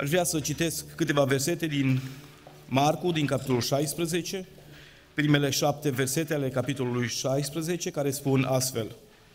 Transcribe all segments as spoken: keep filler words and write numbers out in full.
Aș vrea să citesc câteva versete din Marcu, din capitolul șaisprezece, primele șapte versete ale capitolului șaisprezece, care spun astfel.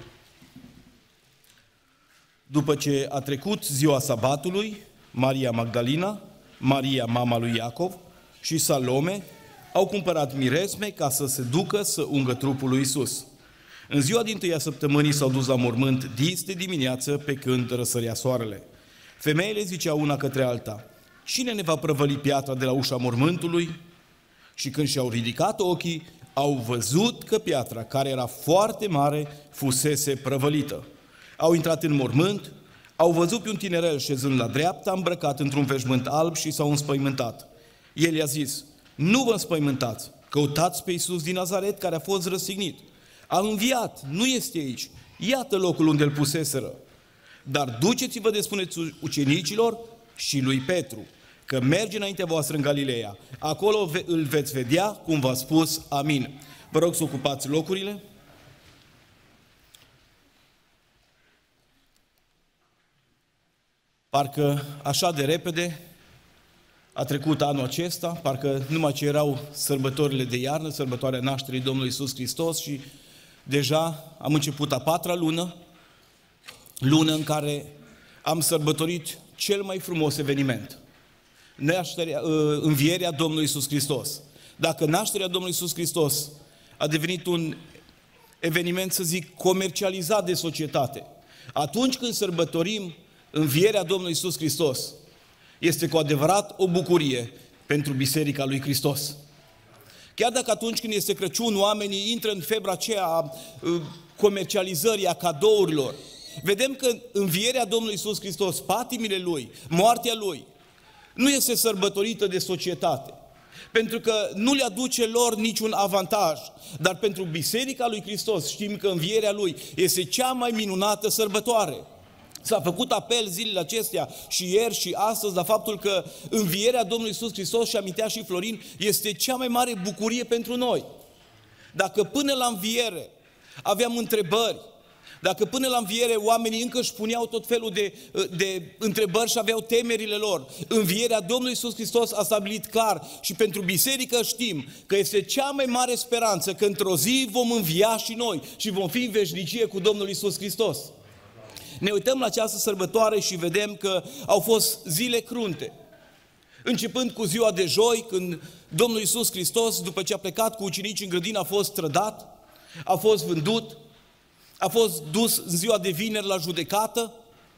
După ce a trecut ziua sabatului, Maria Magdalena, Maria mama lui Iacov și Salome au cumpărat miresme ca să se ducă să ungă trupul lui Iisus. În ziua dintâia săptămânii s-au dus la mormânt dis de dimineață pe când răsărea soarele. Femeile ziceau una către alta: cine ne va prăvăli piatra de la ușa mormântului? Și când și-au ridicat ochii, au văzut că piatra, care era foarte mare, fusese prăvălită. Au intrat în mormânt, au văzut pe un tinerel șezând la dreapta, îmbrăcat într-un veșmânt alb, și s-au înspăimântat. El i-a zis: nu vă înspăimântați, căutați pe Iisus din Nazaret, care a fost răstignit. A înviat, nu este aici, iată locul unde îl puseseră. Dar duceți-vă de spuneți ucenicilor și lui Petru că merge înaintea voastră în Galileea. Acolo îl veți vedea cum v-a spus. Amin. Vă rog să ocupați locurile. Parcă așa de repede a trecut anul acesta, parcă numai ce erau sărbătorile de iarnă, sărbătoarea nașterii Domnului Iisus Hristos, și deja am început a patra lună, lună în care am sărbătorit cel mai frumos eveniment, nașterea, învierea Domnului Iisus Hristos. Dacă nașterea Domnului Iisus Hristos a devenit un eveniment, să zic, comercializat de societate, atunci când sărbătorim învierea Domnului Iisus Hristos, este cu adevărat o bucurie pentru Biserica lui Hristos. Chiar dacă atunci când este Crăciun, oamenii intră în febra aceea a comercializării, a cadourilor, vedem că învierea Domnului Iisus Hristos, patimile Lui, moartea Lui, nu este sărbătorită de societate, pentru că nu le aduce lor niciun avantaj, dar pentru Biserica lui Hristos știm că învierea Lui este cea mai minunată sărbătoare. S-a făcut apel zilele acestea și ieri și astăzi la faptul că învierea Domnului Iisus Hristos, și amintea și Florin, este cea mai mare bucurie pentru noi. Dacă până la înviere aveam întrebări, dacă până la înviere oamenii încă își puneau tot felul de, de întrebări și aveau temerile lor, învierea Domnului Iisus Hristos a stabilit clar, și pentru biserică știm că este cea mai mare speranță, că într-o zi vom învia și noi și vom fi în veșnicie cu Domnul Iisus Hristos. Ne uităm la această sărbătoare și vedem că au fost zile crunte. Începând cu ziua de joi, când Domnul Iisus Hristos, după ce a plecat cu ucenicii în grădină, a fost trădat, a fost vândut, a fost dus în ziua de vineri la judecată,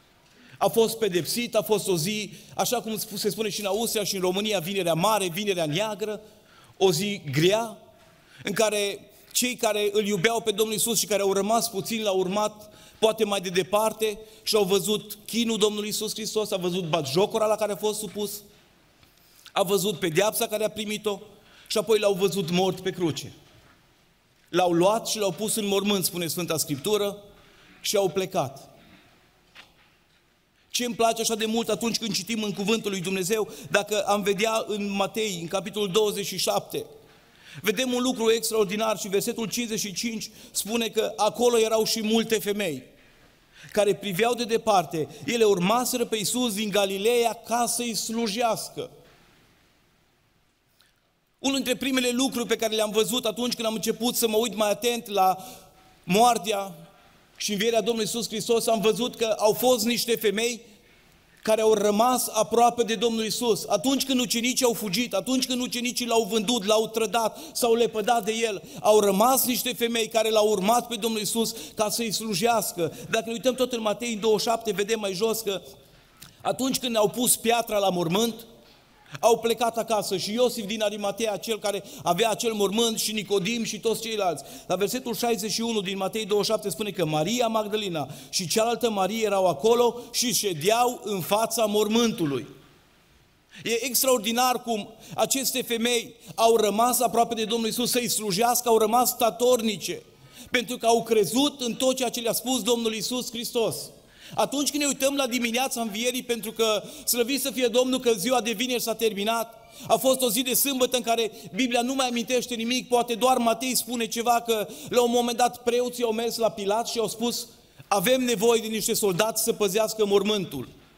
a fost pedepsit, a fost o zi, așa cum se spune și în Austria și în România, Vinerea Mare, Vinerea Neagră, o zi grea, în care cei care îl iubeau pe Domnul Iisus și care au rămas puțin l-au urmat poate mai de departe și au văzut chinul Domnului Iisus Hristos, a văzut batjocura la care a fost supus, a văzut pedeapsa care a primit-o și apoi l-au văzut mort pe cruce. L-au luat și l-au pus în mormânt, spune Sfânta Scriptură, și au plecat. Ce îmi place așa de mult atunci când citim în Cuvântul lui Dumnezeu, dacă am vedea în Matei, în capitolul douăzeci și șapte, vedem un lucru extraordinar și versetul cincizeci și cinci spune că acolo erau și multe femei care priveau de departe. Ele urmaseră pe Iisus din Galileea ca să-i slujească. Unul dintre primele lucruri pe care le-am văzut atunci când am început să mă uit mai atent la moartea și învierea Domnului Iisus Hristos, am văzut că au fost niște femei care au rămas aproape de Domnul Iisus. Atunci când ucenicii au fugit, atunci când ucenicii l-au vândut, l-au trădat, s-au lepădat de El, au rămas niște femei care l-au urmat pe Domnul Iisus ca să-i slujească. Dacă ne uităm tot în Matei douăzeci și șapte, vedem mai jos că atunci când au pus piatra la mormânt, au plecat acasă și Iosif din Arimatea, cel care avea acel mormânt, și Nicodim și toți ceilalți. La versetul șaizeci și unu din Matei douăzeci și șapte spune că Maria Magdalena și cealaltă Marie erau acolo și ședeau în fața mormântului. E extraordinar cum aceste femei au rămas aproape de Domnul Iisus să-i slujească, au rămas statornice, pentru că au crezut în tot ceea ce le-a spus Domnul Iisus Hristos. Atunci când ne uităm la dimineața învierii, pentru că, slăvit să fie Domnul, că ziua de vineri s-a terminat, a fost o zi de sâmbătă în care Biblia nu mai amintește nimic, poate doar Matei spune ceva, că la un moment dat preoții au mers la Pilat și au spus: avem nevoie de niște soldați să păzească mormântul.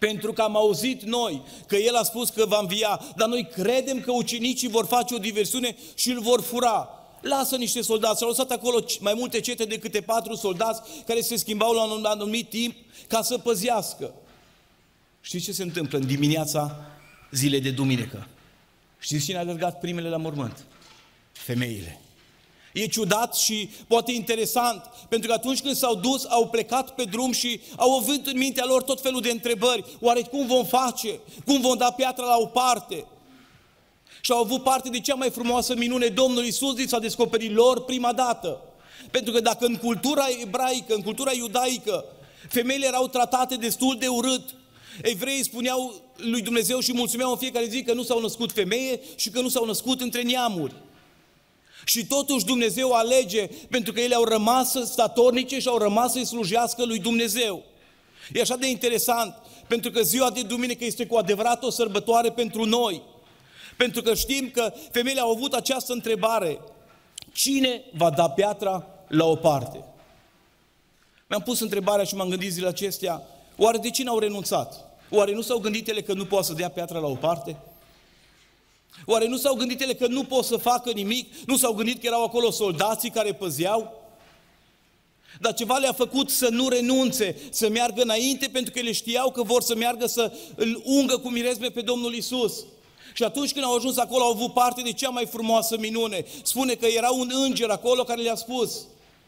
Pentru că am auzit noi că El a spus că va învia, dar noi credem că ucenicii vor face o diversiune și îl vor fura. Lasă niște soldați, s-au lăsat acolo mai multe cete de câte patru soldați care se schimbau la un anumit timp ca să păzească. Știți ce se întâmplă în dimineața zilei de duminică? Știți cine a alergat primele la mormânt? Femeile. E ciudat și poate interesant, pentru că atunci când s-au dus, au plecat pe drum și au avut în mintea lor tot felul de întrebări. Oare cum vom face? Cum vom da piatra la o parte? Și au avut parte de cea mai frumoasă minune. Domnul Iisus li s-a descoperit lor prima dată. Pentru că dacă în cultura ebraică, în cultura iudaică, femeile erau tratate destul de urât, evreii spuneau lui Dumnezeu și mulțumeau în fiecare zi că nu s-au născut femeie și că nu s-au născut între neamuri. Și totuși Dumnezeu alege, pentru că ele au rămas statornice și au rămas să-i slujească lui Dumnezeu. E așa de interesant, pentru că ziua de duminică este cu adevărat o sărbătoare pentru noi. Pentru că știm că femeile au avut această întrebare: cine va da piatra la o parte? Mi-am pus întrebarea și m-am gândit zilele acestea, oare de cine au renunțat? Oare nu s-au gândit ele că nu pot să dea piatra la o parte? Oare nu s-au gândit ele că nu pot să facă nimic? Nu s-au gândit că erau acolo soldații care păzeau? Dar ceva le-a făcut să nu renunțe, să meargă înainte, pentru că ele știau că vor să meargă să îl ungă cu mirezme pe Domnul Iisus. Și atunci când au ajuns acolo, au avut parte de cea mai frumoasă minune. Spune că era un înger acolo care le-a spus: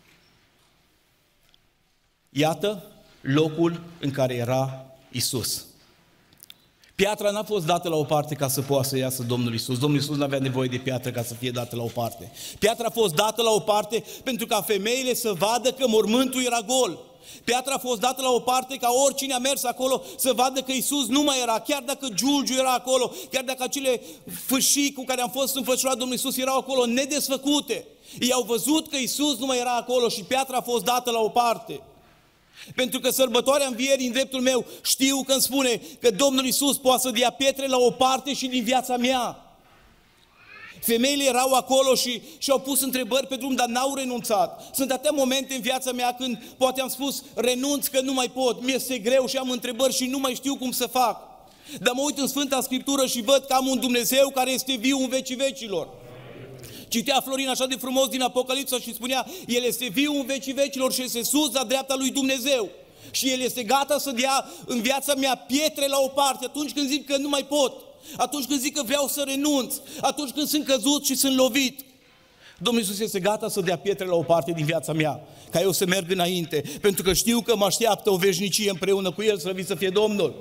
iată locul în care era Iisus. Piatra n-a fost dată la o parte ca să poată să iasă Domnul Iisus. Domnul Iisus nu avea nevoie de piatră ca să fie dată la o parte. Piatra a fost dată la o parte pentru ca femeile să vadă că mormântul era gol. Piatra a fost dată la o parte ca oricine a mers acolo să vadă că Iisus nu mai era, chiar dacă Giulgiu era acolo, chiar dacă acele fâșii cu care am fost înfășurat Domnul Iisus erau acolo nedesfăcute. Ei au văzut că Iisus nu mai era acolo și piatra a fost dată la o parte. Pentru că sărbătoarea învierii, în dreptul meu, știu că îmi spune că Domnul Iisus poate să dea pietre la o parte și din viața mea. Femeile erau acolo și și-au pus întrebări pe drum, dar n-au renunțat. Sunt atâtea momente în viața mea când poate am spus, renunț că nu mai pot, mi-este greu și am întrebări și nu mai știu cum să fac. Dar mă uit în Sfânta Scriptură și văd că am un Dumnezeu care este viu în vecii vecilor. Citea Florin așa de frumos din Apocalipsa și spunea, El este viu în vecii vecilor și este sus la dreapta lui Dumnezeu. Și El este gata să dea în viața mea pietre la o parte atunci când zic că nu mai pot, atunci când zic că vreau să renunț, atunci când sunt căzut și sunt lovit. Domnul Iisus este gata să dea pietre la o parte din viața mea, ca eu să merg înainte, pentru că știu că mă așteaptă o veșnicie împreună cu El, slăvit să fie Domnul.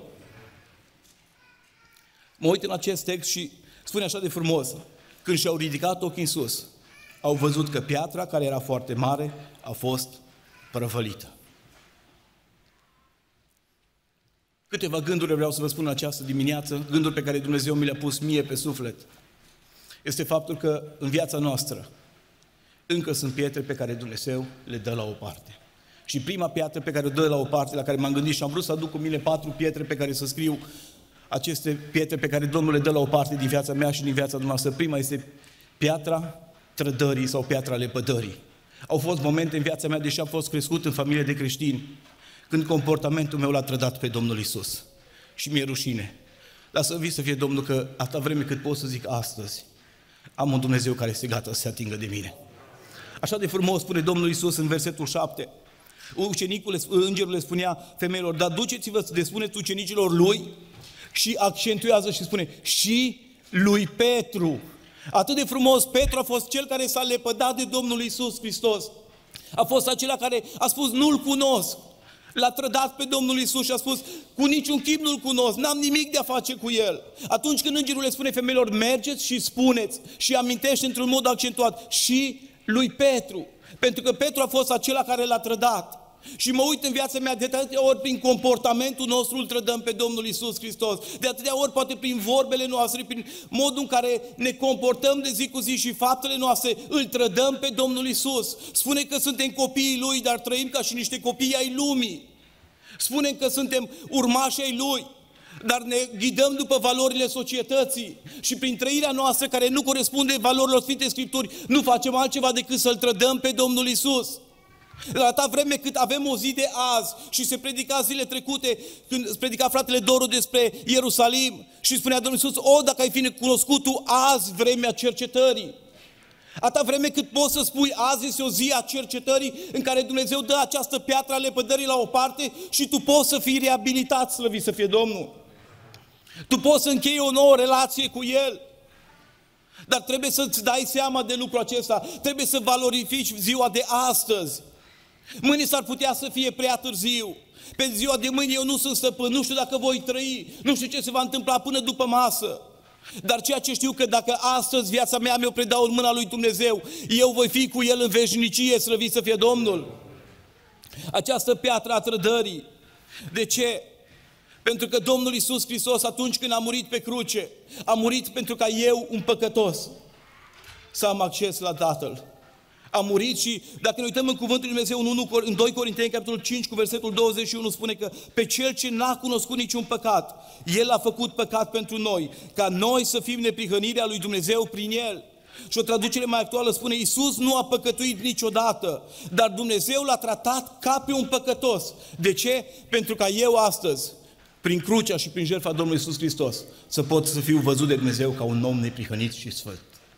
Mă uit în acest text și spune așa de frumos, când și-au ridicat ochii în sus, au văzut că piatra, care era foarte mare, a fost prăvălită. Câteva gânduri vreau să vă spun în această dimineață, gânduri pe care Dumnezeu mi le-a pus mie pe suflet. Este faptul că în viața noastră încă sunt pietre pe care Dumnezeu le dă la o parte. Și prima piatră pe care o dă la o parte, la care m-am gândit și am vrut să aduc cu mine patru pietre pe care să scriu aceste pietre pe care Domnul le dă la o parte din viața mea și din viața noastră. Prima este piatra trădării sau piatra lepădării. Au fost momente în viața mea, deși am fost crescut în familie de creștini, când comportamentul meu l-a trădat pe Domnul Iisus. Și mi-e rușine. Dar să vii să fie Domnul că atâta vreme cât pot să zic astăzi, am un Dumnezeu care este gata să se atingă de mine. Așa de frumos spune Domnul Iisus în versetul șapte. Ucenicul, îngerul le spunea femeilor, dar duceți-vă să spuneți ucenicilor lui, și accentuează și spune, și lui Petru. Atât de frumos, Petru a fost cel care s-a lepădat de Domnul Iisus Hristos. A fost acela care a spus, nu-L cunosc. L-a trădat pe Domnul Iisus și a spus, cu niciun chip nu-L cunosc, n-am nimic de a face cu El. Atunci când îngerul le spune femeilor, mergeți și spuneți, și amintește într-un mod accentuat, și lui Petru. Pentru că Petru a fost acela care l-a trădat. Și mă uit în viața mea, de atâtea ori prin comportamentul nostru îl trădăm pe Domnul Iisus Hristos. De atâtea ori poate prin vorbele noastre, prin modul în care ne comportăm de zi cu zi și faptele noastre, îl trădăm pe Domnul Iisus. Spune că suntem copiii Lui, dar trăim ca și niște copii ai lumii. Spune că suntem urmași ai Lui, dar ne ghidăm după valorile societății. Și prin trăirea noastră care nu corespunde valorilor Sfintei Scripturi, nu facem altceva decât să-L trădăm pe Domnul Iisus. La atâta vreme cât avem o zi de azi și se predica zile trecute, când predica fratele Doru despre Ierusalim și spunea Domnul Iisus, o, dacă ai fi cunoscut tu azi vremea cercetării. Atâta vreme cât poți să spui, azi este o zi a cercetării în care Dumnezeu dă această piatră a lepădării la o parte și tu poți să fii reabilitat, slăvit să fie Domnul. Tu poți să închei o nouă relație cu El. Dar trebuie să-ți dai seama de lucrul acesta, trebuie să valorifici ziua de astăzi. Mâine s-ar putea să fie prea târziu. Pe ziua de mâine eu nu sunt stăpân, nu știu dacă voi trăi, nu știu ce se va întâmpla până după masă. Dar ceea ce știu că dacă astăzi viața mea mi-o predau în mâna lui Dumnezeu, eu voi fi cu El în veșnicie, slăvit să fie Domnul. Această piatră a trădării. De ce? Pentru că Domnul Iisus Hristos, atunci când a murit pe cruce, a murit pentru ca eu, un păcătos, să am acces la Tatăl. A murit și, dacă ne uităm în Cuvântul Lui Dumnezeu, în doi Corinteni, capitolul cinci, cu versetul douăzeci și unu, spune că pe Cel ce n-a cunoscut niciun păcat, El a făcut păcat pentru noi, ca noi să fim neprihănirea lui Dumnezeu prin El. Și o traducere mai actuală spune, Iisus nu a păcătuit niciodată, dar Dumnezeu l-a tratat ca pe un păcătos. De ce? Pentru ca eu astăzi, prin crucea și prin jertfa Domnului Iisus Hristos, să pot să fiu văzut de Dumnezeu ca un om neprihănit și sfânt.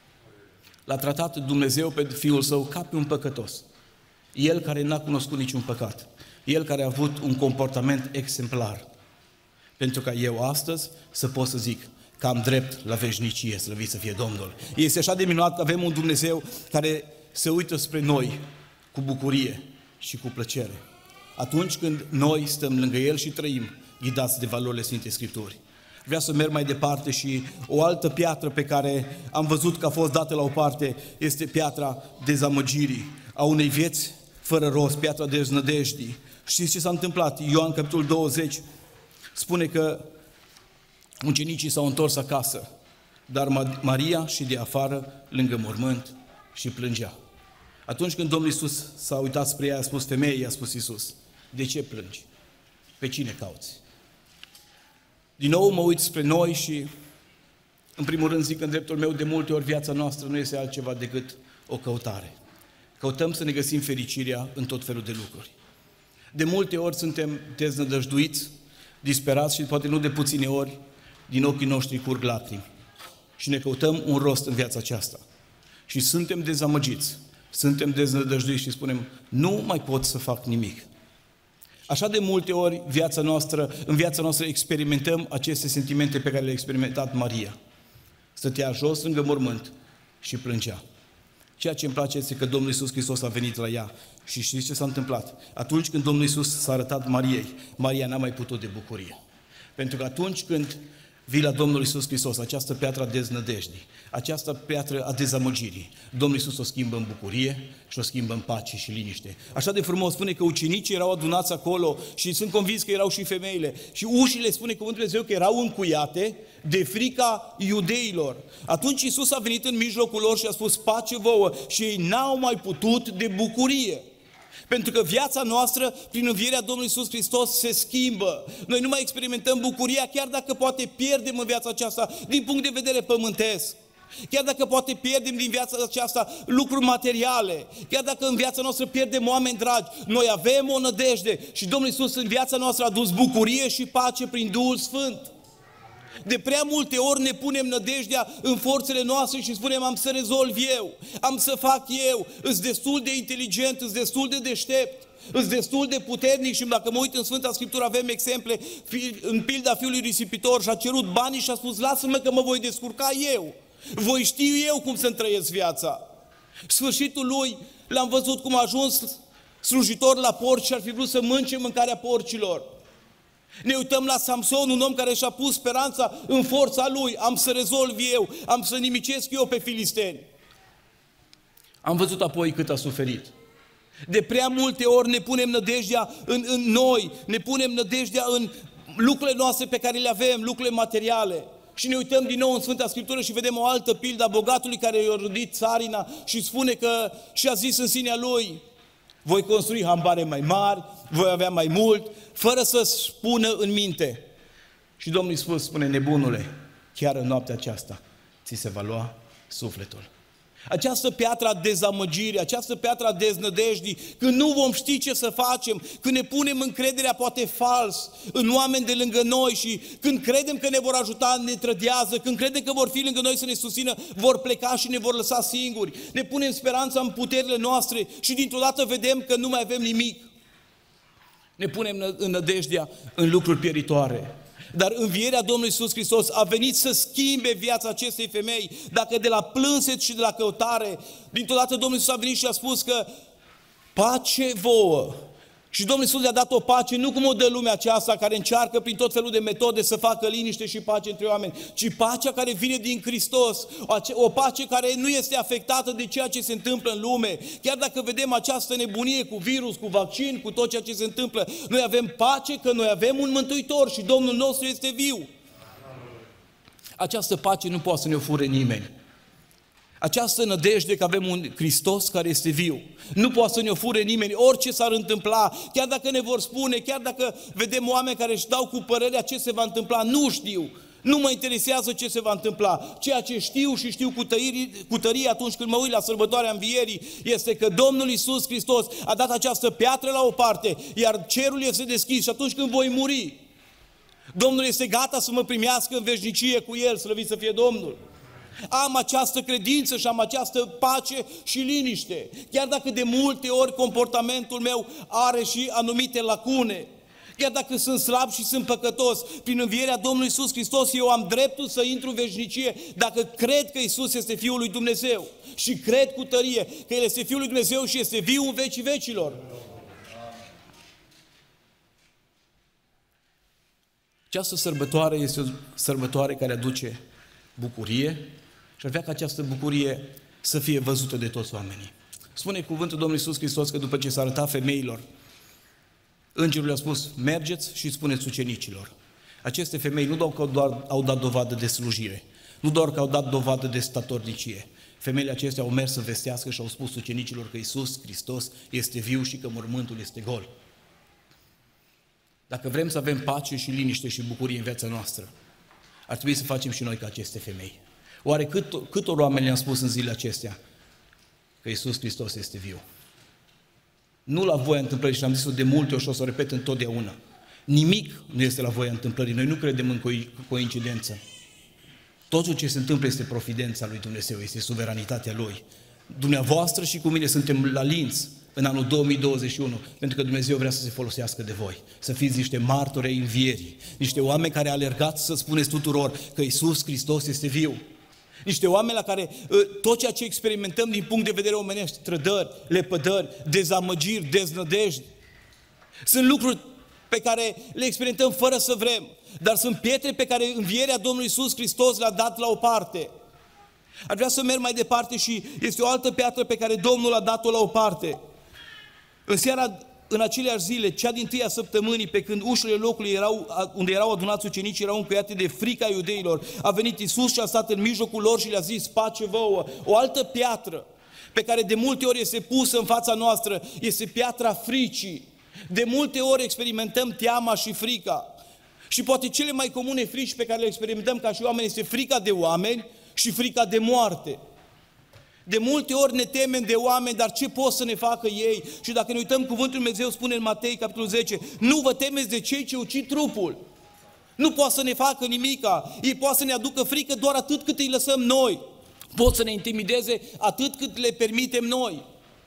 L-a tratat Dumnezeu pe Fiul Său ca pe un păcătos. El care n-a cunoscut niciun păcat. El care a avut un comportament exemplar. Pentru ca eu astăzi să pot să zic că am drept la veșnicie, slăvit să fie Domnul. Este așa de minunat că avem un Dumnezeu care se uită spre noi cu bucurie și cu plăcere. Atunci când noi stăm lângă El și trăim, ghidați de valorile Sfintei Scripturi. Vreau să merg mai departe și o altă piatră pe care am văzut că a fost dată la o parte este piatra dezamăgirii, a unei vieți fără rost, piatra deznădejdii. Știți ce s-a întâmplat? Ioan, capitolul douăzeci, spune că ucenicii s-au întors acasă, dar Maria și de afară, lângă mormânt, și plângea. Atunci când Domnul Iisus s-a uitat spre ea, a spus, femeie, i-a spus Iisus, de ce plângi? Pe cine cauți? Din nou mă uit spre noi și, în primul rând zic în dreptul meu, de multe ori viața noastră nu este altceva decât o căutare. Căutăm să ne găsim fericirea în tot felul de lucruri. De multe ori suntem deznădăjduiți, disperați și poate nu de puține ori din ochii noștri curg lacrimi. Și ne căutăm un rost în viața aceasta. Și suntem dezamăgiți, suntem deznădăjduiți și spunem, nu mai pot să fac nimic. Așa de multe ori viața noastră, în viața noastră experimentăm aceste sentimente pe care le-a experimentat Maria. Stătea jos lângă mormânt și plângea. Ceea ce îmi place este că Domnul Iisus Hristos a venit la ea. Și știți ce s-a întâmplat? Atunci când Domnul Iisus s-a arătat Mariei, Maria n-a mai putut de bucurie. Pentru că atunci când vii la Domnul Iisus Hristos, această piatră a deznădejdii, această piatră a dezamăgirii, Domnul Iisus o schimbă în bucurie și o schimbă în pace și liniște. Așa de frumos spune că ucenicii erau adunați acolo și sunt convins că erau și femeile. Și ușile, spune Cuvântul Dumnezeu, că erau încuiate de frica iudeilor. Atunci Iisus a venit în mijlocul lor și a spus, pace vouă, și ei n-au mai putut de bucurie. Pentru că viața noastră, prin învierea Domnului Iisus Hristos, se schimbă. Noi nu mai experimentăm bucuria, chiar dacă poate pierdem în viața aceasta, din punct de vedere pământesc. Chiar dacă poate pierdem din viața aceasta lucruri materiale, chiar dacă în viața noastră pierdem oameni dragi, noi avem o nădejde și Domnul Iisus în viața noastră a dus bucurie și pace prin Duhul Sfânt. De prea multe ori ne punem nădejdea în forțele noastre și spunem, am să rezolv eu, am să fac eu, îs destul de inteligent, îs destul de deștept, îs destul de puternic. Și dacă mă uit în Sfânta Scriptură avem exemple, în pilda fiului risipitor și-a cerut banii și a spus, lasă-mă că mă voi descurca eu, voi știu eu cum să-mi trăiesc viața. Sfârșitul lui l-am văzut cum a ajuns slujitor la porci și ar fi vrut să mănânce mâncarea porcilor. Ne uităm la Samson, un om care și-a pus speranța în forța lui, am să rezolv eu, am să nimicesc eu pe filisteni. Am văzut apoi cât a suferit. De prea multe ori ne punem nădejdea în, în noi, ne punem nădejdea în lucrurile noastre pe care le avem, lucrurile materiale. Și ne uităm din nou în Sfânta Scriptură și vedem o altă pildă a bogatului care i-a rodit țarina și spune că și-a zis în sinea lui, voi construi hambare mai mari, voi avea mai mult, fără să-și pună în minte. Și Domnul Iisus spune, nebunule, chiar în noaptea aceasta ți se va lua sufletul. Această piatră a dezamăgirii, această piatră a deznădejdii, când nu vom ști ce să facem, când ne punem încrederea poate fals în oameni de lângă noi și când credem că ne vor ajuta, ne trădează, când credem că vor fi lângă noi să ne susțină, vor pleca și ne vor lăsa singuri. Ne punem speranța în puterile noastre și dintr-o dată vedem că nu mai avem nimic. Ne punem în nădejdea în lucruri pieritoare. Dar învierea Domnului Iisus Hristos a venit să schimbe viața acestei femei. Dacă de la plânset și de la căutare, dintr-o dată Domnul Iisus a venit și a spus că pace vouă. Și Domnul Iisus le-a dat o pace, nu cum o dă lumea aceasta care încearcă prin tot felul de metode să facă liniște și pace între oameni, ci pacea care vine din Hristos, o pace care nu este afectată de ceea ce se întâmplă în lume. Chiar dacă vedem această nebunie cu virus, cu vaccin, cu tot ceea ce se întâmplă, noi avem pace că noi avem un Mântuitor și Domnul nostru este viu. Această pace nu poate să ne o fure nimeni. Această nădejde că avem un Hristos care este viu. Nu poate să ne o fure nimeni, orice s-ar întâmpla, chiar dacă ne vor spune, chiar dacă vedem oameni care își dau cu părerea ce se va întâmpla, nu știu, nu mă interesează ce se va întâmpla. Ceea ce știu și știu cu tărie, cu tărie atunci când mă uit la sărbătoarea Învierii, este că Domnul Iisus Hristos a dat această piatră la o parte, iar cerul este deschis și atunci când voi muri, Domnul este gata să mă primească în veșnicie cu El, slăvit să fie Domnul. Am această credință și am această pace și liniște. Chiar dacă de multe ori comportamentul meu are și anumite lacune, chiar dacă sunt slab și sunt păcătos, prin învierea Domnului Iisus Hristos eu am dreptul să intru în veșnicie dacă cred că Iisus este Fiul lui Dumnezeu. Și cred cu tărie că El este Fiul lui Dumnezeu și este viu în vecii vecilor. Această sărbătoare este o sărbătoare care aduce bucurie și ar vrea ca această bucurie să fie văzută de toți oamenii. Spune cuvântul Domnului Iisus Hristos că după ce s-a arătat femeilor, îngerul le-a spus, mergeți și spuneți ucenicilor. Aceste femei nu doar că doar au dat dovadă de slujire, nu doar că au dat dovadă de statornicie. Femeile acestea au mers să vestească și au spus ucenicilor că Iisus Hristos este viu și că mormântul este gol. Dacă vrem să avem pace și liniște și bucurie în viața noastră, ar trebui să facem și noi ca aceste femei. Oare cât, câtor oameni le-am spus în zilele acestea că Iisus Hristos este viu? Nu la voia întâmplării, și am zis-o de multe ori și o să o repet întotdeauna. Nimic nu este la voia întâmplării. Noi nu credem în co- coincidență. Totul ce se întâmplă este providența lui Dumnezeu, este suveranitatea Lui. Dumneavoastră și cu mine suntem la Linz în anul două mii douăzeci și unu, pentru că Dumnezeu vrea să se folosească de voi, să fiți niște martori ai învierii, niște oameni care alergați să spuneți tuturor că Iisus Hristos este viu. Niște oameni la care tot ceea ce experimentăm din punct de vedere omenesc, trădări, lepădări, dezamăgiri, deznădejdi, sunt lucruri pe care le experimentăm fără să vrem, dar sunt pietre pe care învierea Domnului Iisus Hristos le-a dat la o parte. Ar vrea să merg mai departe și este o altă piatră pe care Domnul a dat-o la o parte. În seara, în aceleași zile, cea dintâia săptămânii, pe când ușile locului erau, unde erau adunați ucenicii erau încuiate de frica iudeilor, a venit Iisus și a stat în mijlocul lor și le-a zis, pace vouă. O altă piatră pe care de multe ori este pusă în fața noastră este piatra fricii. De multe ori experimentăm teama și frica. Și poate cele mai comune frici pe care le experimentăm ca și oameni este frica de oameni și frica de moarte. De multe ori ne temem de oameni, dar ce pot să ne facă ei? Și dacă ne uităm, cuvântul Lui Dumnezeu spune în Matei, capitolul zece, nu vă temeți de cei ce ucid trupul. Nu poate să ne facă nimica. Ei poate să ne aducă frică doar atât cât îi lăsăm noi. Pot să ne intimideze atât cât le permitem noi.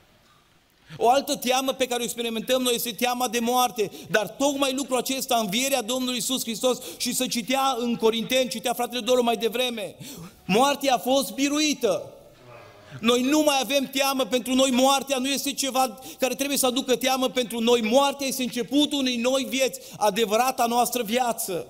O altă teamă pe care o experimentăm noi este teama de moarte, dar tocmai lucrul acesta, învierea Domnului Iisus Hristos, și să citea în Corinteni, citea fratele Doru mai devreme, moartea a fost biruită. Noi nu mai avem teamă, pentru noi moartea nu este ceva care trebuie să aducă teamă, pentru noi moartea este începutul unei noi vieți, adevărata noastră viață.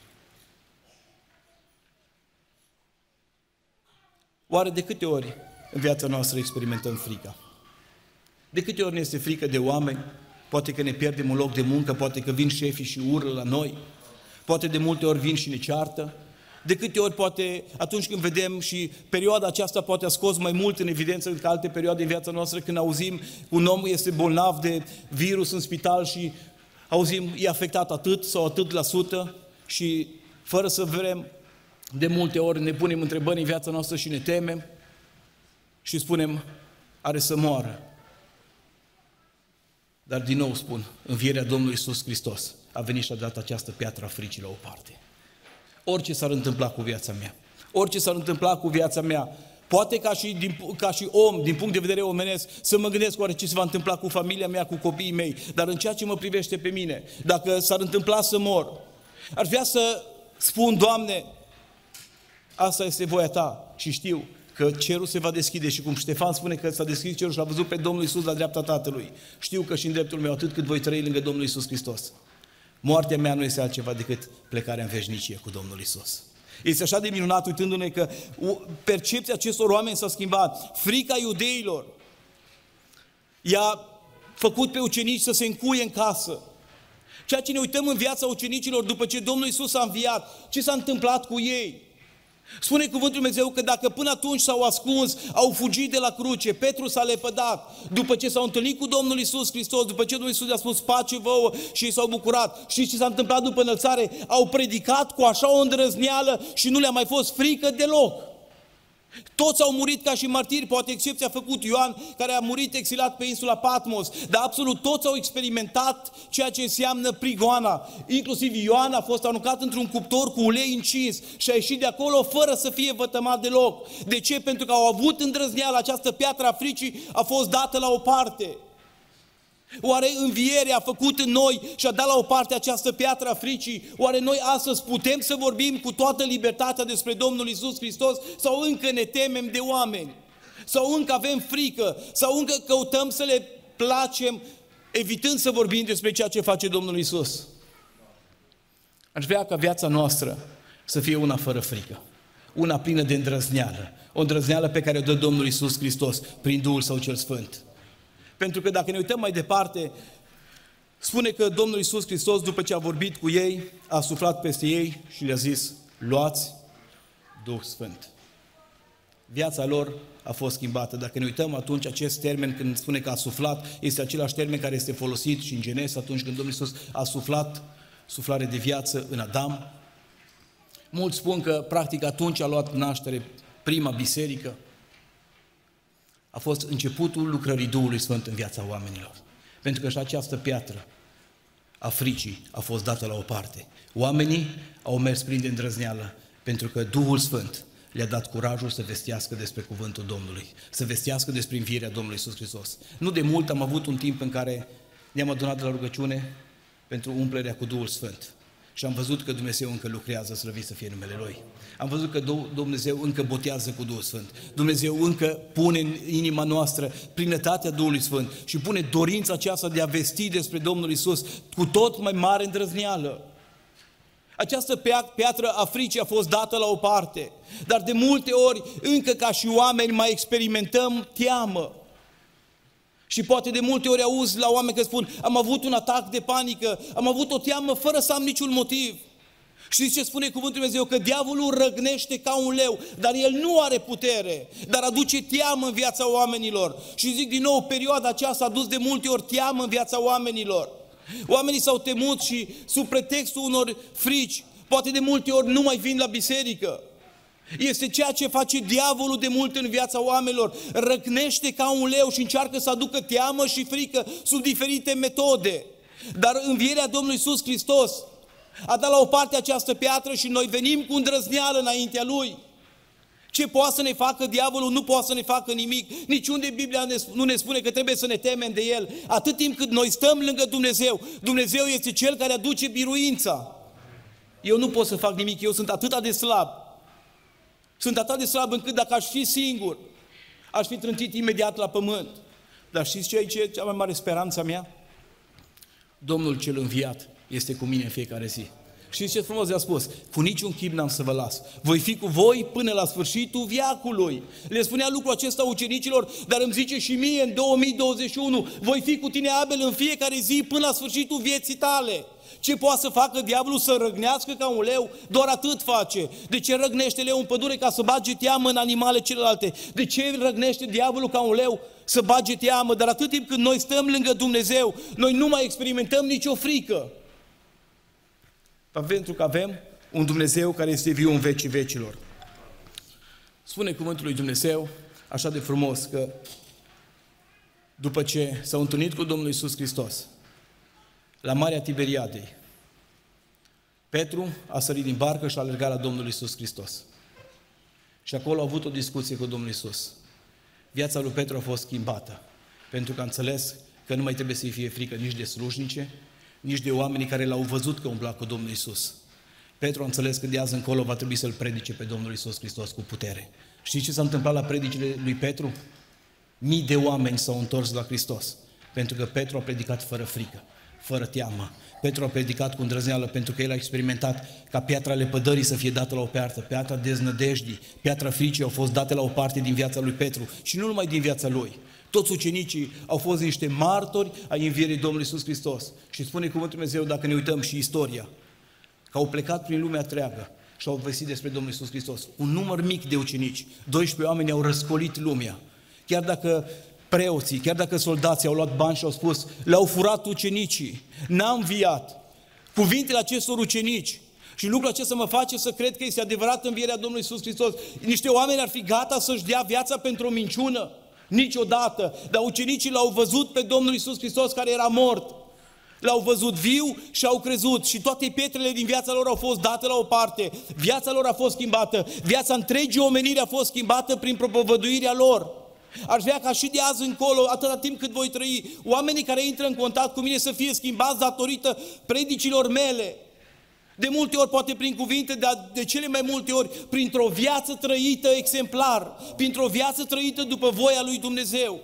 Oare de câte ori în viața noastră experimentăm frica? De câte ori ne este frică de oameni? Poate că ne pierdem un loc de muncă, poate că vin șefii și urlă la noi, poate de multe ori vin și ne ceartă. De câte ori poate atunci când vedem, și perioada aceasta poate a scos mai mult în evidență decât alte perioade în viața noastră, când auzim un om este bolnav de virus în spital și auzim e afectat atât sau atât la sută și fără să vrem, de multe ori ne punem întrebări în viața noastră și ne temem. și spunem, are să moară. Dar din nou spun, învierea Domnului Iisus Hristos a venit și a dat această piatră a fricii la o parte. Orice s-ar întâmpla cu viața mea, orice s-ar întâmpla cu viața mea, poate ca și, din, ca și om, din punct de vedere omenesc, să mă gândesc oare ce se va întâmpla cu familia mea, cu copiii mei, dar în ceea ce mă privește pe mine, dacă s-ar întâmpla să mor, ar vrea să spun, Doamne, asta este voia Ta și știu că cerul se va deschide și cum Ștefan spune că s-a deschis cerul și a văzut pe Domnul Iisus la dreapta Tatălui, știu că și în dreptul meu, atât cât voi trăi lângă Domnul Iisus Hristos, moartea mea nu este altceva decât plecarea în veșnicie cu Domnul Iisus. Este așa de minunat uitându-ne că percepția acestor oameni s-a schimbat. Frica iudeilor i-a făcut pe ucenici să se încuie în casă. Ceea ce ne uităm în viața ucenicilor după ce Domnul Iisus a înviat, ce s-a întâmplat cu ei? Spune cuvântul Lui Dumnezeu că dacă până atunci s-au ascuns, au fugit de la cruce, Petru s-a lepădat, după ce s-au întâlnit cu Domnul Iisus Hristos, după ce Domnul Iisus le-a spus pace vouă și ei s-au bucurat. Și ce s-a întâmplat după înălțare? Au predicat cu așa o îndrăzneală și nu le-a mai fost frică deloc. Toți au murit ca și martiri, poate excepția a făcut Ioan, care a murit exilat pe insula Patmos, dar absolut toți au experimentat ceea ce înseamnă prigoana. Inclusiv Ioan a fost aruncat într-un cuptor cu ulei încins și a ieșit de acolo fără să fie vătămat deloc. De ce? Pentru că au avut îndrăzneală, această piatră a fricii a fost dată la o parte. Oare învierea a făcut în noi și a dat la o parte această piatră a fricii? Oare noi astăzi putem să vorbim cu toată libertatea despre Domnul Iisus Hristos sau încă ne temem de oameni? Sau încă avem frică? Sau încă căutăm să le placem evitând să vorbim despre ceea ce face Domnul Iisus? Aș vrea ca viața noastră să fie una fără frică, una plină de îndrăzneală, o îndrăzneală pe care o dă Domnul Iisus Hristos prin Duhul Său cel Sfânt. Pentru că dacă ne uităm mai departe, spune că Domnul Iisus Hristos, după ce a vorbit cu ei, a suflat peste ei și le-a zis, luați Duh Sfânt. Viața lor a fost schimbată. Dacă ne uităm atunci, acest termen, când spune că a suflat, este același termen care este folosit și în Genes, atunci când Domnul Iisus a suflat, suflare de viață în Adam. Mulți spun că, practic, atunci a luat naștere prima biserică. A fost începutul lucrării Duhului Sfânt în viața oamenilor. Pentru că și această piatră a fricii a fost dată la o parte. Oamenii au mers plini de îndrăzneală, pentru că Duhul Sfânt le-a dat curajul să vestească despre cuvântul Domnului, să vestească despre învierea Domnului Iisus Hristos. Nu de mult am avut un timp în care ne-am adunat de la rugăciune pentru umplerea cu Duhul Sfânt. Și am văzut că Dumnezeu încă lucrează, slăvit să fie numele Lui. Am văzut că Dumnezeu încă botează cu Duhul Sfânt. Dumnezeu încă pune în inima noastră plinătatea Duhului Sfânt și pune dorința aceasta de a vesti despre Domnul Iisus cu tot mai mare îndrăzneală. Această piatră a fricii a fost dată la o parte, dar de multe ori, încă ca și oameni, mai experimentăm teamă. Și poate de multe ori auzi la oameni că spun, am avut un atac de panică, am avut o teamă fără să am niciun motiv. Știți ce spune cuvântul Lui Dumnezeu? Că diavolul răgnește ca un leu, dar el nu are putere, dar aduce teamă în viața oamenilor. Și zic din nou, perioada aceasta a dus de multe ori teamă în viața oamenilor. Oamenii s-au temut și sub pretextul unor frici, poate de multe ori nu mai vin la biserică. Este ceea ce face diavolul de mult în viața oamenilor. Răcnește ca un leu și încearcă să aducă teamă și frică sub diferite metode. Dar învierea Domnului Iisus Hristos a dat la o parte această piatră și noi venim cu îndrăzneală înaintea Lui. Ce poate să ne facă diavolul? Nu poate să ne facă nimic. Niciunde Biblia nu ne spune că trebuie să ne temem de El. Atât timp cât noi stăm lângă Dumnezeu, Dumnezeu este Cel care aduce biruința. Eu nu pot să fac nimic, eu sunt atât de slab. Sunt atât de slab încât dacă aș fi singur, aș fi trântit imediat la pământ. Dar știți ce e cea mai mare speranța mea? Domnul cel înviat este cu mine în fiecare zi. Știți ce frumos i-a spus? Cu niciun chip n-am să vă las. Voi fi cu voi până la sfârșitul veacului. Le spunea lucrul acesta ucenicilor, dar îmi zice și mie în două mii douăzeci și unu, voi fi cu tine, Abel, în fiecare zi până la sfârșitul vieții tale. Ce poate să facă diavolul? Să răgnească ca un leu? Doar atât face. De ce răgnește leul în pădure? Ca să bage teamă în animale celelalte. De ce răgnește diavolul ca un leu? Să bage teamă. Dar atât timp când noi stăm lângă Dumnezeu, noi nu mai experimentăm nicio frică. Pentru că avem un Dumnezeu care este viu în vecii vecilor. Spune cuvântul lui Dumnezeu așa de frumos că după ce s-au întâlnit cu Domnul Iisus Hristos la Marea Tiberiadei, Petru a sărit din barcă și a alergat la Domnul Iisus Hristos. Și acolo a avut o discuție cu Domnul Iisus. Viața lui Petru a fost schimbată, pentru că a înțeles că nu mai trebuie să-i fie frică nici de slujnice, nici de oamenii care l-au văzut că umbla cu Domnul Iisus. Petru a înțeles că de azi încolo va trebui să-L predice pe Domnul Iisus Hristos cu putere. Știți ce s-a întâmplat la predicile lui Petru? Mii de oameni s-au întors la Hristos, pentru că Petru a predicat fără frică, fără teamă. Petru a predicat cu îndrăzneală pentru că el a experimentat ca piatra lepădării să fie dată la o parte, piatra deznădejdii, piatra fricii au fost date la o parte din viața lui Petru și nu numai din viața lui. Toți ucenicii au fost niște martori ai învierii Domnului Iisus Hristos. Și spune cuvântul Dumnezeu, dacă ne uităm și istoria, că au plecat prin lumea întreagă și au vestit despre Domnul Iisus Hristos. Un număr mic de ucenici, doisprezece oameni au răscolit lumea. Chiar dacă preoții, chiar dacă soldații au luat bani și au spus, le-au furat ucenicii, n-a înviat. Cuvintele acestor ucenici și lucrul acesta mă face să cred că este adevărat învierea Domnului Iisus Hristos. Niște oameni ar fi gata să-și dea viața pentru o minciună? Niciodată. Dar ucenicii l-au văzut pe Domnul Iisus Hristos care era mort. L-au văzut viu și au crezut și toate pietrele din viața lor au fost date la o parte. Viața lor a fost schimbată. Viața întregii omeniri a fost schimbată prin propovăduirea lor. Aș vrea ca și de azi încolo, atâta timp cât voi trăi, oamenii care intră în contact cu mine să fie schimbați datorită predicilor mele. De multe ori poate prin cuvinte, dar de cele mai multe ori printr-o viață trăită exemplar, printr-o viață trăită după voia lui Dumnezeu.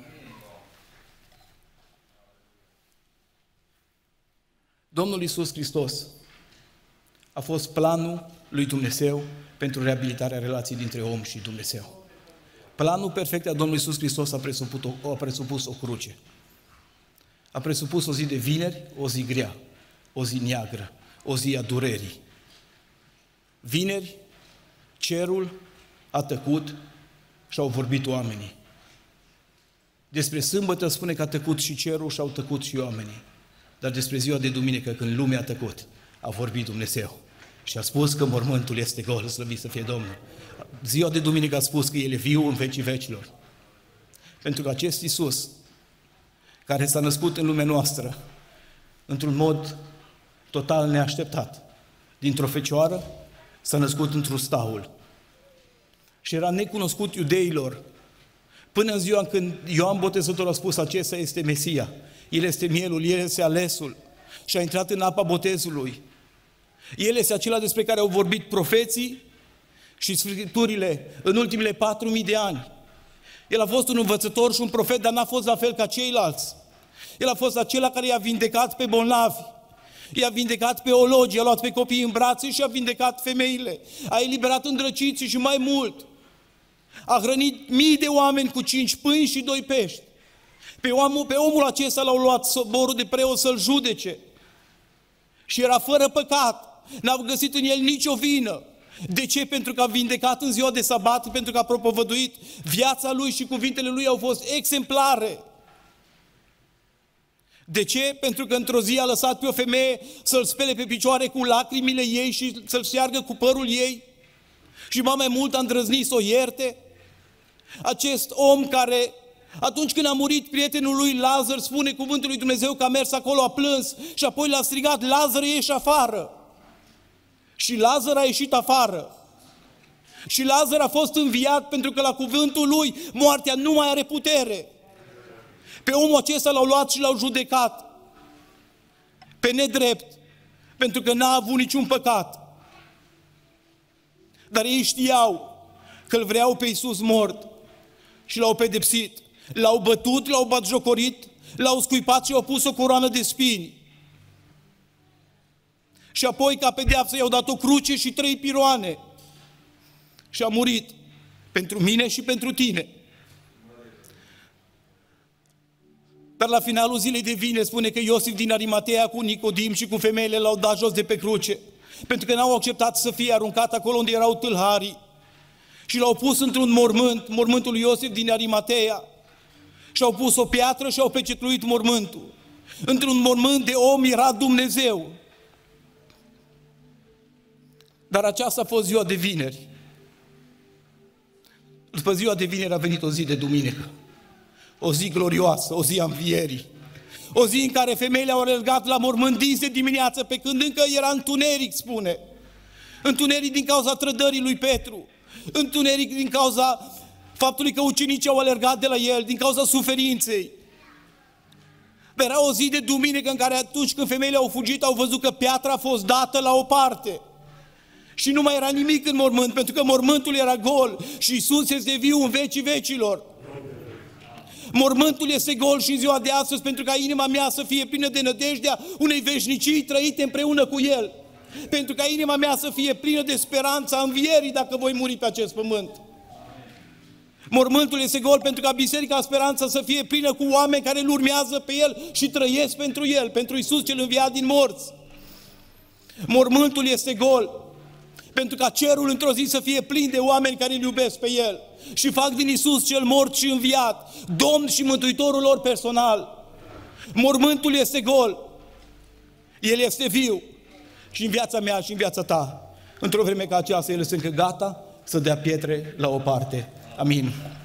Domnul Iisus Hristos a fost planul lui Dumnezeu pentru reabilitarea relației dintre om și Dumnezeu. Planul perfect al Domnului Iisus Hristos a presupus o, a presupus o cruce. A presupus o zi de vineri, o zi grea, o zi neagră, o zi a durerii. Vineri, cerul a tăcut și au vorbit oamenii. Despre sâmbătă spune că a tăcut și cerul și au tăcut și oamenii. Dar despre ziua de duminică, când lumea a tăcut, a vorbit Dumnezeu. Și a spus că mormântul este gol, slăvit să fie Domnul. Ziua de duminică a spus că El e viu în vecii vecilor. Pentru că acest Iisus, care s-a născut în lumea noastră, într-un mod total neașteptat, dintr-o fecioară, s-a născut într-un staul. Și era necunoscut iudeilor, până în ziua când Ioan Botezătorul a spus, acesta este Mesia, El este mielul, El este alesul, și a intrat în apa botezului. El este acela despre care au vorbit profeții și Scripturile în ultimele patru mii de ani. El a fost un învățător și un profet, dar n-a fost la fel ca ceilalți. El a fost acela care i-a vindecat pe bolnavi, i-a vindecat pe ologi, i-a luat pe copii în brațe și a vindecat femeile, a eliberat îndrăciții și mai mult. A hrănit mii de oameni cu cinci pâini și doi pești. Pe omul, pe omul acesta l-au luat soborul de preot să-l judece. Și era fără păcat, n-au găsit în el nicio vină. De ce? Pentru că a vindecat în ziua de sabat, pentru că a propovăduit. Viața lui și cuvintele lui au fost exemplare. De ce? Pentru că într-o zi a lăsat pe o femeie să-l spele pe picioare cu lacrimile ei și să-l șteargă cu părul ei. Și mai mai mult a îndrăznit să o ierte. Acest om care, atunci când a murit prietenul lui Lazar, spune cuvântul lui Dumnezeu că a mers acolo, a plâns și apoi l-a strigat, Lazar, ieși afară. Și Lazar a ieșit afară. Și Lazar a fost înviat pentru că la cuvântul lui moartea nu mai are putere. Pe omul acesta l-au luat și l-au judecat pe nedrept, pentru că n-a avut niciun păcat. Dar ei știau că îl vreau pe Iisus mort și l-au pedepsit. L-au bătut, l-au batjocorit, l-au scuipat și au pus o coroană de spini. Și apoi, ca pedeapsă, i-au dat o cruce și trei piroane. Și a murit pentru mine și pentru tine. Dar la finalul zilei de vineri spune că Iosif din Arimatea cu Nicodim și cu femeile l-au dat jos de pe cruce, pentru că n-au acceptat să fie aruncat acolo unde erau tâlharii. Și l-au pus într-un mormânt, mormântul lui Iosif din Arimatea. Și au pus o piatră și au pecetluit mormântul. Într-un mormânt de om era Dumnezeu. Dar aceasta a fost ziua de vineri. După ziua de vineri a venit o zi de duminică, o zi glorioasă, o zi a învierii, o zi în care femeile au alergat la mormânt dis de dimineață, pe când încă era întuneric, spune. Întuneric din cauza trădării lui Petru, întuneric din cauza faptului că ucenicii au alergat de la el, din cauza suferinței. Era o zi de duminică în care atunci când femeile au fugit, au văzut că piatra a fost dată la o parte. Și nu mai era nimic în mormânt, pentru că mormântul era gol și Iisus este viu în vecii vecilor. Mormântul este gol și în ziua de astăzi pentru ca inima mea să fie plină de nădejdea unei veșnicii trăite împreună cu El. Pentru ca inima mea să fie plină de speranța învierii dacă voi muri pe acest pământ. Mormântul este gol pentru ca Biserica Speranța să fie plină cu oameni care îl urmează pe El și trăiesc pentru El, pentru Iisus cel înviat din morți. Mormântul este gol pentru ca cerul într-o zi să fie plin de oameni care îl iubesc pe El și fac din Iisus cel mort și înviat Domn și Mântuitorul lor personal. Mormântul este gol, El este viu și în viața mea și în viața ta, într-o vreme ca aceasta, El este încă gata să dea pietre la o parte. Amin.